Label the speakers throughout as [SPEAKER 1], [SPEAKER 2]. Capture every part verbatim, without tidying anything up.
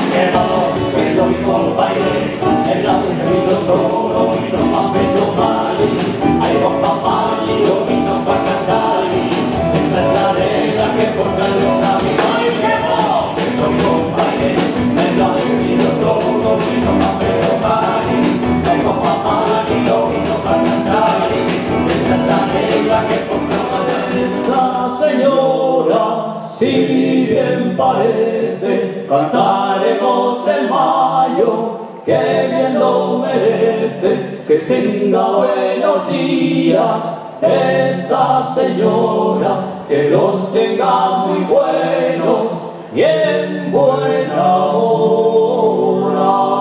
[SPEAKER 1] Si bien parece, cantaremos el mayo, que bien lo merece, que tenga buenos días esta señora, que los tenga muy buenos y en buena hora.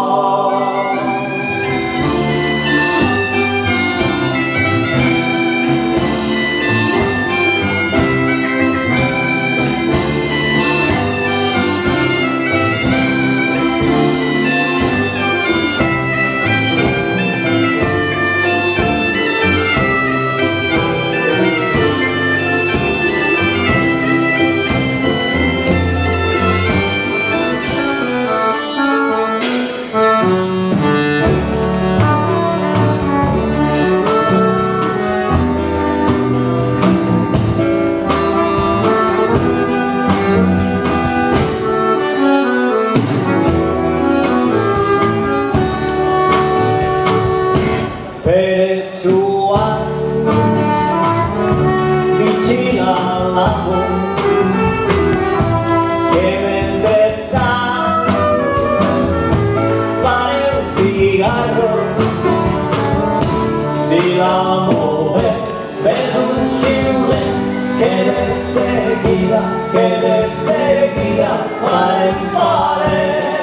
[SPEAKER 1] Pertsuan bitxina lagu hemen destan fare un cigarro si la mueve ves un xiule que de seguida que de seguida fare fare.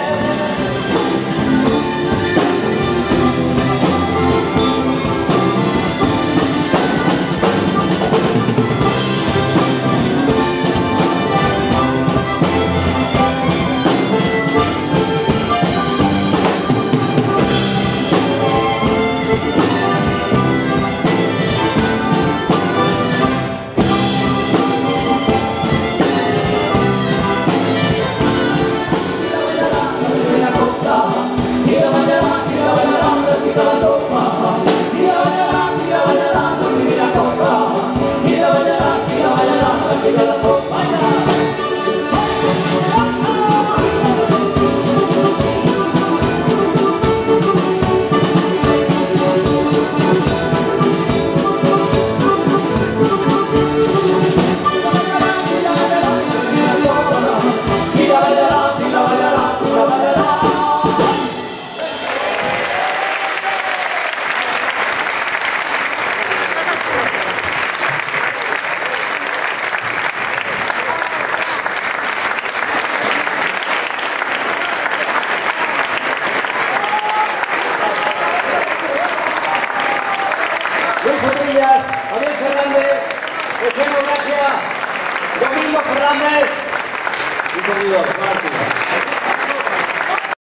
[SPEAKER 1] Javier Fernández, Eugenio Gracia, Domingo Fernández y servidor, Martín.